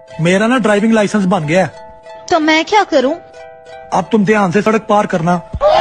मेरा ना driving licence बन गया है। तो मैं क्या करूं? अब तुम ध्यान से सड़क पार करना।